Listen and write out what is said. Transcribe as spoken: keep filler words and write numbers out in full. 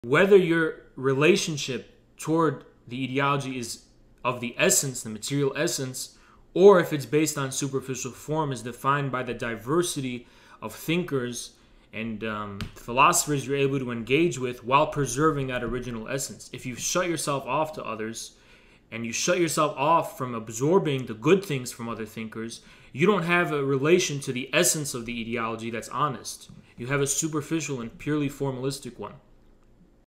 Whether your relationship toward the ideology is of the essence, the material essence, or if it's based on superficial form, is defined by the diversity of thinkers and um, philosophers you're able to engage with while preserving that original essence. If you shut yourself off to others and you shut yourself off from absorbing the good things from other thinkers, you don't have a relation to the essence of the ideology that's honest. You have a superficial and purely formalistic one.